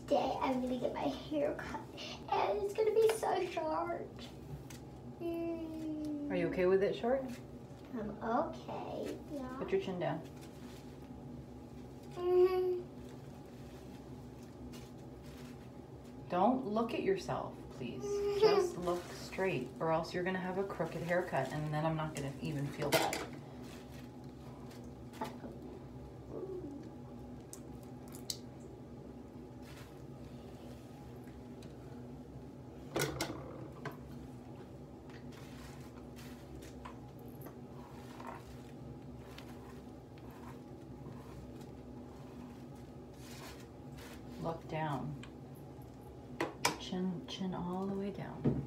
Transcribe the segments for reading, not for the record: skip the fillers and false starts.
day I'm gonna get my hair cut, and it's gonna be so short. Are you okay with it short? I'm okay. Yeah. Put your chin down. Don't look at yourself, please. Just look straight, or else you're gonna have a crooked haircut, and then I'm not gonna even feel bad. Look down. Chin all the way down.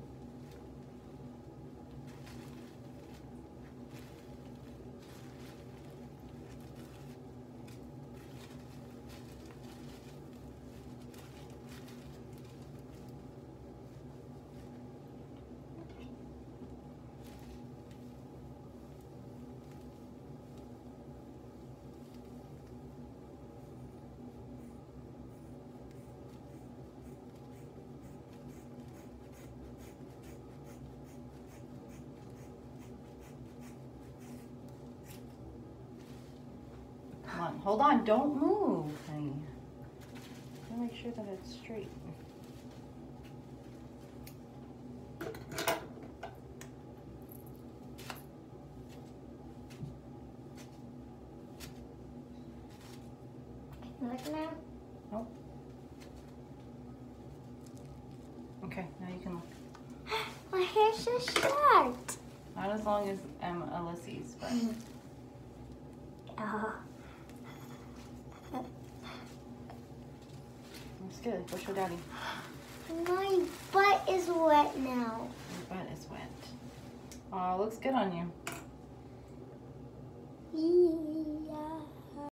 Come on, hold on, don't move, honey. Gotta make sure that it's straight. Look now. Nope. Okay, now you can look. My hair's so short. Not as long as Alyssa's, but Oh. it's good. Go show Daddy. My butt is wet now. Your butt is wet. Oh, looks good on you. Yeah.